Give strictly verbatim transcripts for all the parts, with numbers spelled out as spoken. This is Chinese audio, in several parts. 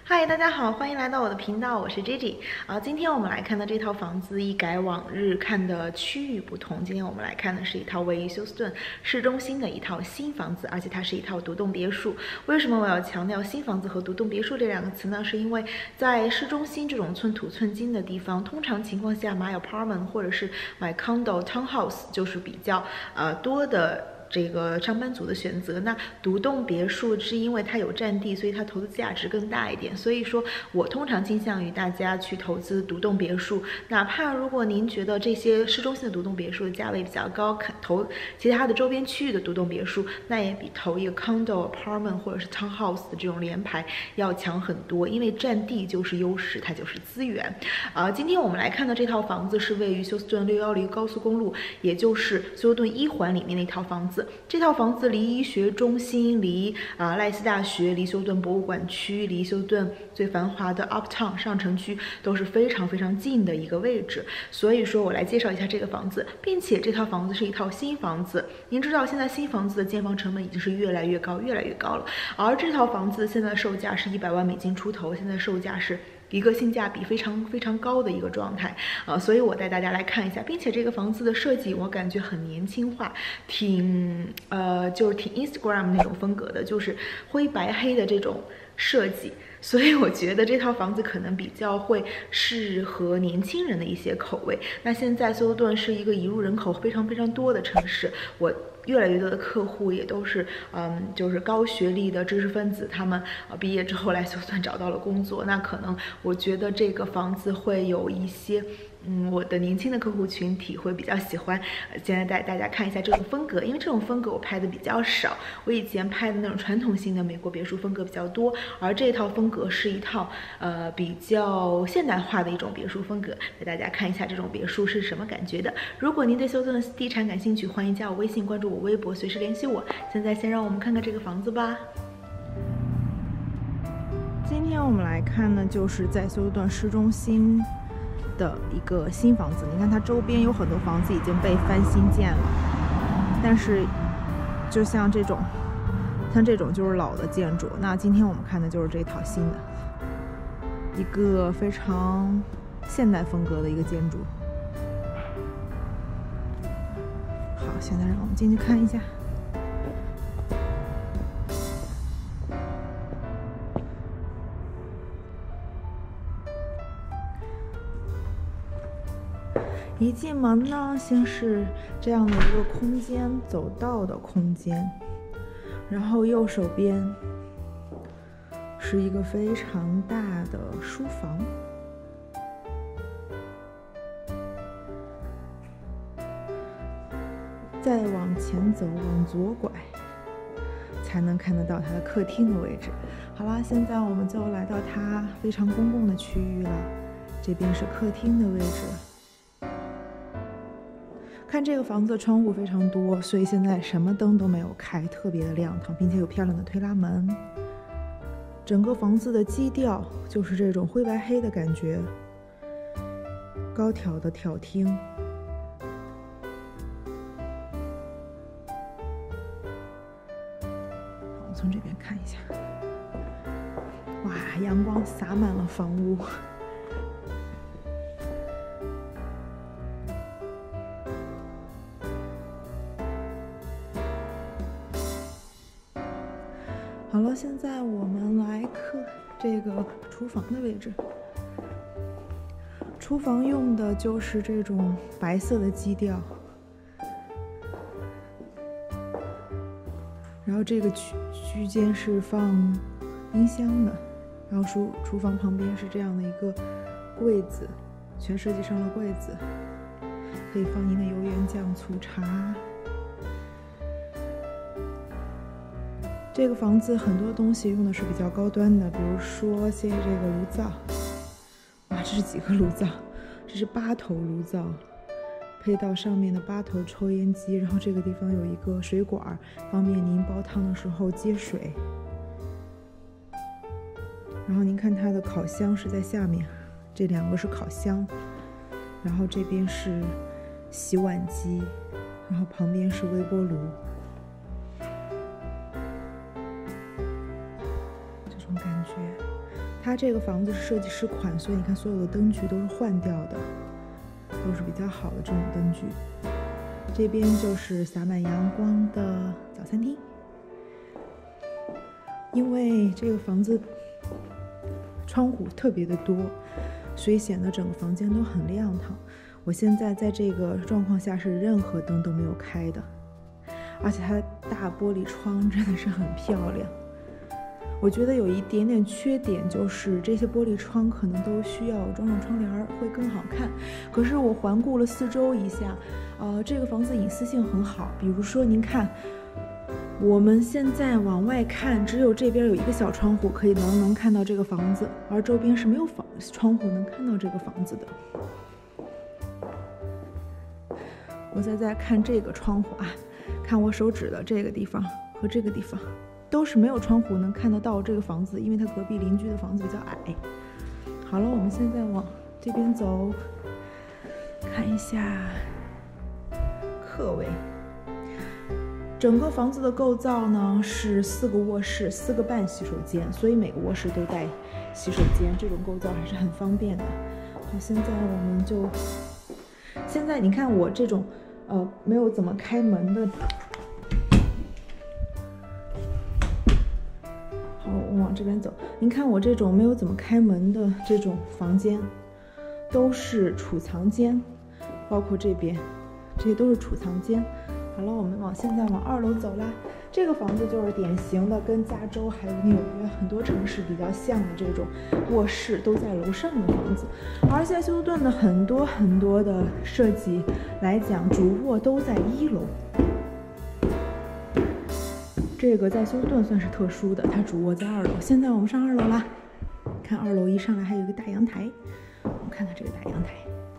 嗨，大家好，欢迎来到我的频道，我是 Gigi 啊。今天我们来看的这套房子一改往日看的区域不同，今天我们来看的是一套位于休斯顿市中心的一套新房子，而且它是一套独栋别墅。为什么我要强调新房子和独栋别墅这两个词呢？是因为在市中心这种寸土寸金的地方，通常情况下买 apartment 或者是买 condo townhouse 就是比较呃多的。这个上班族的选择，那独栋别墅是因为它有占地，所以它投资价值更大一点。所以说我通常倾向于大家去投资独栋别墅，哪怕如果您觉得这些市中心的独栋别墅的价位比较高，投其他的周边区域的独栋别墅，那也比投一个 condo apartment 或者是 townhouse 的这种联排要强很多，因为占地就是优势，它就是资源。啊、呃，今天我们来看的这套房子是位于休斯顿六一零高速公路，也就是休斯顿一环里面的一套房子。这套房子离医学中心、离啊、呃、赖斯大学、离休斯顿博物馆区、离休斯顿最繁华的 Uptown 上城区都是非常非常近的一个位置。所以说我来介绍一下这个房子，并且这套房子是一套新房子。您知道现在新房子的建房成本已经是越来越高、越来越高了，而这套房子现在的售价是一百万美金出头，现在售价是一个性价比非常非常高的一个状态，呃，所以我带大家来看一下，并且这个房子的设计我感觉很年轻化，挺呃就是挺 Instagram 那种风格的，就是灰白黑的这种设计，所以我觉得这套房子可能比较会适合年轻人的一些口味。那现在休斯顿是一个移入人口非常非常多的城市，我越来越多的客户也都是，嗯，就是高学历的知识分子，他们呃毕业之后来休斯顿找到了工作，那可能我觉得这个房子会有一些，嗯，我的年轻的客户群体会比较喜欢。呃，现在带大家看一下这种风格，因为这种风格我拍的比较少，我以前拍的那种传统性的美国别墅风格比较多，而这套风格是一套呃比较现代化的一种别墅风格，带大家看一下这种别墅是什么感觉的。如果您对休斯顿地产感兴趣，欢迎加我微信，关注我微博，随时联系我。现在先让我们看看这个房子吧。今天我们来看呢，就是在休斯顿市中心的一个新房子。你看它周边有很多房子已经被翻新建了，但是就像这种像这种就是老的建筑。那今天我们看的就是这套新的，一个非常现代风格的一个建筑。好，现在让我们进去看一下。一进门呢，先是这样的一个空间，走道的空间，然后右手边是一个非常大的书房，再往前走，往左拐，才能看得到它的客厅的位置。好啦，现在我们就来到它非常公共的区域了，这边是客厅的位置。看这个房子的窗户非常多，所以现在什么灯都没有开，特别的亮堂，并且有漂亮的推拉门。整个房子的基调就是这种灰白黑的感觉，高挑的挑厅。好，从这边看一下，哇，阳光洒满了房屋。好了，现在我们来看这个厨房的位置。厨房用的就是这种白色的基调，然后这个区区间是放冰箱的，然后厨厨房旁边是这样的一个柜子，全设计上了柜子，可以放您的油盐酱醋茶。这个房子很多东西用的是比较高端的，比如说现在这个炉灶，哇，这是几个炉灶？这是八头炉灶，配到上面的八头抽烟机，然后这个地方有一个水管，方便您煲汤的时候接水。然后您看它的烤箱是在下面，这两个是烤箱，然后这边是洗碗机，然后旁边是微波炉。 它这个房子是设计师款，所以你看所有的灯具都是换掉的，都是比较好的这种灯具。这边就是洒满阳光的早餐厅。因为这个房子窗户特别的多，所以显得整个房间都很亮堂。我现在在这个状况下是任何灯都没有开的，而且它的大玻璃窗真的是很漂亮。我觉得有一点点缺点，就是这些玻璃窗可能都需要装上窗帘会更好看。可是我环顾了四周一下，呃，这个房子隐私性很好。比如说您看，我们现在往外看，只有这边有一个小窗户可以能能看到这个房子，而周边是没有房窗户能看到这个房子的。我再再看这个窗户啊，看我手指的这个地方和这个地方，都是没有窗户能看得到这个房子，因为它隔壁邻居的房子比较矮。好了，我们现在往这边走，看一下客卫。整个房子的构造呢是四个卧室，四个半洗手间，所以每个卧室都带洗手间，这种构造还是很方便的。好，现在我们就，现在你看我这种呃没有怎么开门的，好，我往这边走，您看我这种没有怎么开门的这种房间，都是储藏间，包括这边，这些都是储藏间。好了，我们往现在往二楼走啦。这个房子就是典型的跟加州还有纽约很多城市比较像的这种卧室都在楼上的房子，而在休斯顿的很多很多的设计来讲，主卧都在一楼。这个在休斯顿算是特殊的，它主卧在二楼。现在我们上二楼啦，看二楼一上来还有一个大阳台，我们看看这个大阳台。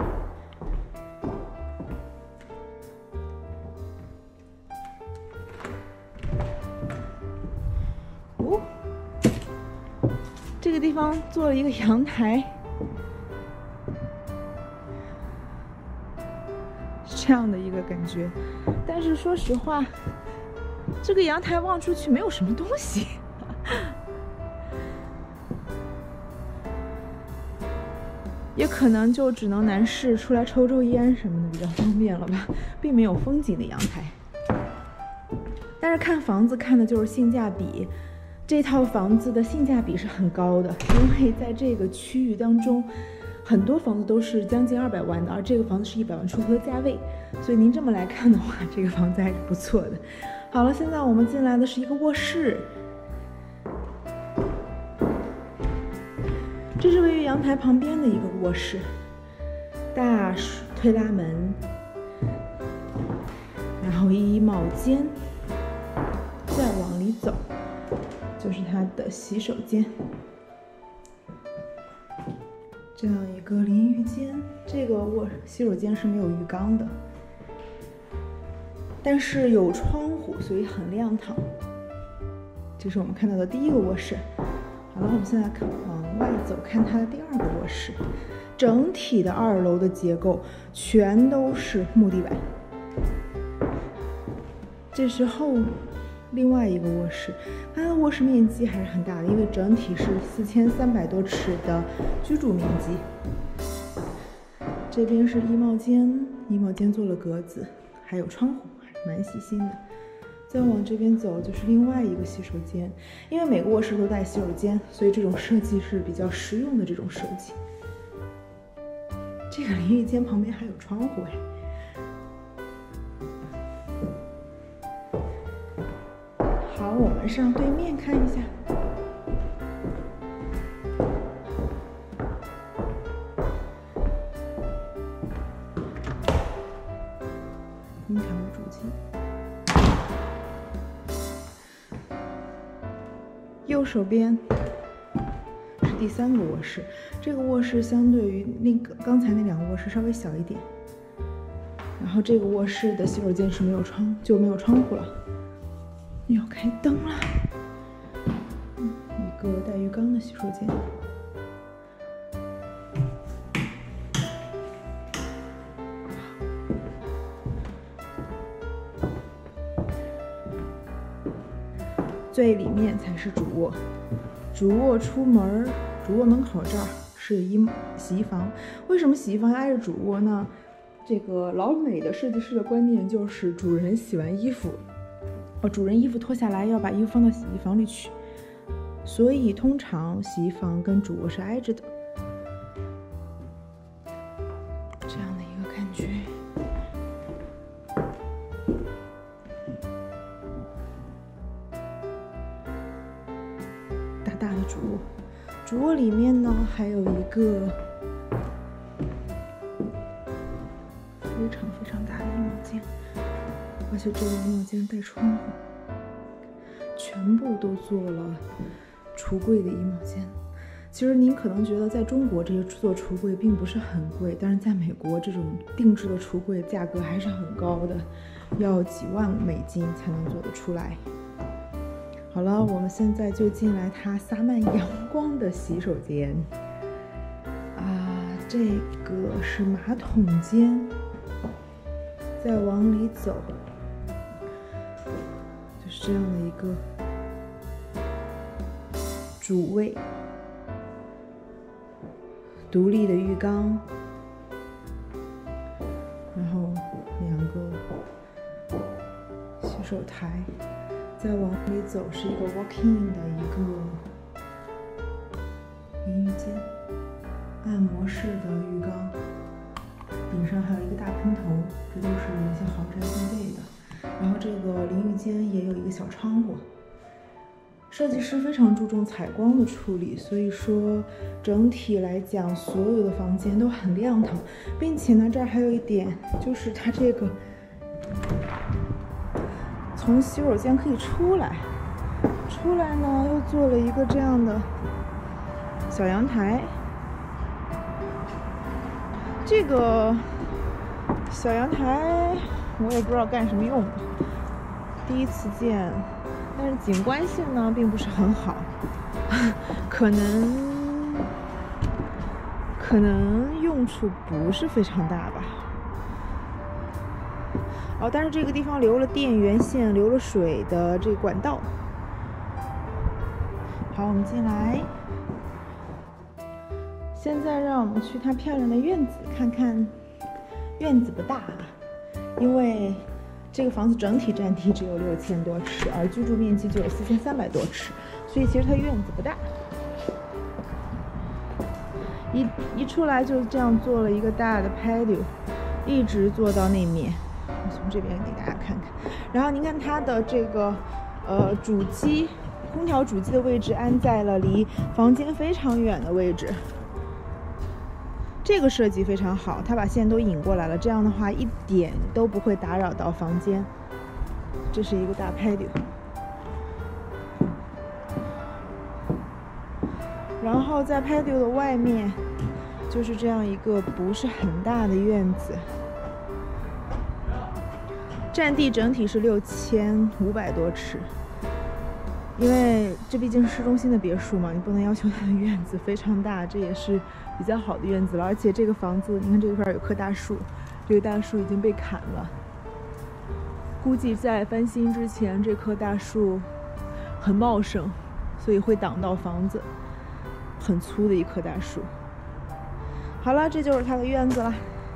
哦，这个地方做了一个阳台，是这样的一个感觉。但是说实话，这个阳台望出去没有什么东西。也可能就只能男士出来抽抽烟什么的比较方便了吧，并没有风景的阳台。但是看房子看的就是性价比。这套房子的性价比是很高的，因为在这个区域当中，很多房子都是将近二百万的，而这个房子是一百万出头的价位，所以您这么来看的话，这个房子还是不错的。好了，现在我们进来的是一个卧室，这是位于阳台旁边的一个卧室，大推拉门，然后衣帽间，再往里走。就是它的洗手间，这样一个淋浴间。这个卧洗手间是没有浴缸的，但是有窗户，所以很亮堂。这是我们看到的第一个卧室。好了，我们现在看往外走，看它的第二个卧室。整体的二楼的结构全都是木地板。这时候。另外一个卧室，它的卧室面积还是很大的，因为整体是四千三百多尺的居住面积。这边是衣帽间，衣帽间做了格子，还有窗户，还是蛮细心的。再往这边走就是另外一个洗手间，因为每个卧室都带洗手间，所以这种设计是比较实用的这种设计。这个淋浴间旁边还有窗户哎。好，我们上对面看一下。空调主机。右手边是第三个卧室，这个卧室相对于那个刚才那两个卧室稍微小一点。然后这个卧室的洗手间是没有窗，就没有窗户了。要开灯了，嗯，一个带浴缸的洗手间。最里面才是主卧，主卧出门， 主卧门口这儿是一洗衣房。为什么洗衣房要挨着主卧呢？这个老美的设计师的观念就是主人洗完衣服，哦，主人衣服脱下来要把衣服放到洗衣房里去，所以通常洗衣房跟主卧是挨着的，这样的一个感觉。大大的主卧，主卧里面呢还有一个非常非常大的衣帽间，而且这个衣帽间带窗户，全部都做了橱柜的衣帽间。其实您可能觉得在中国这些做橱柜并不是很贵，但是在美国这种定制的橱柜价格还是很高的，要几万美金才能做得出来。好了，我们现在就进来它洒满阳光的洗手间啊，这个是马桶间。再往里走，就是这样的一个主卫，独立的浴缸，然后两个洗手台。再往里走是一个 walk-in 的一个淋浴间，按摩式的浴缸。顶上还有一个大喷头，这都是一些豪宅必备的。然后这个淋浴间也有一个小窗户。设计师非常注重采光的处理，所以说整体来讲，所有的房间都很亮堂，并且呢，这儿还有一点，就是它这个从洗手间可以出来，出来呢又做了一个这样的小阳台。这个小阳台我也不知道干什么用的，第一次见，但是景观性呢并不是很好，可能可能用处不是非常大吧。哦，但是这个地方留了电源线，留了水的这个管道。好，我们进来。现在让我们去它漂亮的院子看看。院子不大啊，因为这个房子整体占地只有六千多尺，而居住面积就有四千三百多尺，所以其实它院子不大。一一出来就这样做了一个大的 patio， 一直做到那面。我从这边给大家看看。然后您看它的这个呃主机，空调主机的位置安在了离房间非常远的位置。这个设计非常好，它把线都引过来了，这样的话一点都不会打扰到房间。这是一个大 patio， 然后在 patio 的外面就是这样一个不是很大的院子，占地整体是六千五百多尺。因为这毕竟是市中心的别墅嘛，你不能要求它的院子非常大，这也是比较好的院子了。而且这个房子，你看这块有棵大树，这个大树已经被砍了，估计在翻新之前，这棵大树很茂盛，所以会挡到房子。很粗的一棵大树。好了，这就是它的院子了。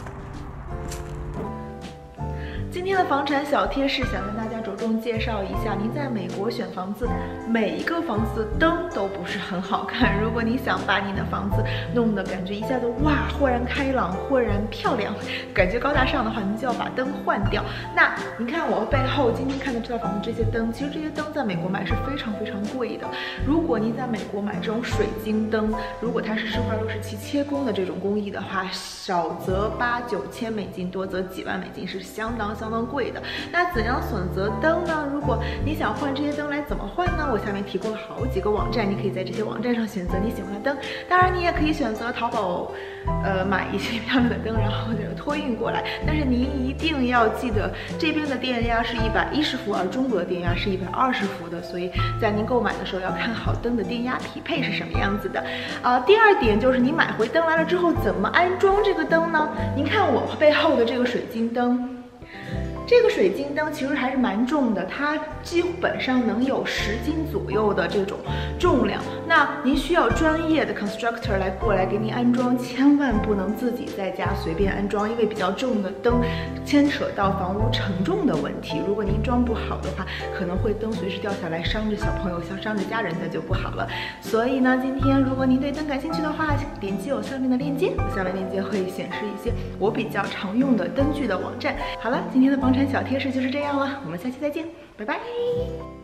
今天的房产小贴士想跟大家着重介绍一下，您在美国选房子，每一个房子的灯都不是很好看。如果你想把你的房子弄得感觉一下子哇豁然开朗、豁然漂亮，感觉高大上的话，您就要把灯换掉。那您看我背后今天看的这套房子这些灯，其实这些灯在美国买是非常非常贵的。如果您在美国买这种水晶灯，如果它是施华洛世奇切工的这种工艺的话，少则八九千美金，多则几万美金，是相当相当贵的。那怎样选择灯呢？如果你想换这些灯来怎么换呢？我下面提供了好几个网站，你可以在这些网站上选择你喜欢的灯。当然，你也可以选择淘宝，呃，买一些漂亮的灯，然后这个托运过来。但是您一定要记得，这边的电压是一百一十伏，而中国的电压是一百二十伏的，所以在您购买的时候要看好灯的电压匹配是什么样子的。啊、呃，第二点就是你买回灯来了之后，怎么安装这个灯呢？您看我背后的这个水晶灯。 这个水晶灯其实还是蛮重的，它基本上能有十斤左右的这种重量。那您需要专业的 constructor 来过来给您安装，千万不能自己在家随便安装，因为比较重的灯牵扯到房屋承重的问题。如果您装不好的话，可能会灯随时掉下来，伤着小朋友，伤着家人，那就不好了。所以呢，今天如果您对灯感兴趣的话，点击我下面的链接，我下面链接会显示一些我比较常用的灯具的网站。好了，今天的房产小贴士就是这样了，我们下期再见，拜拜。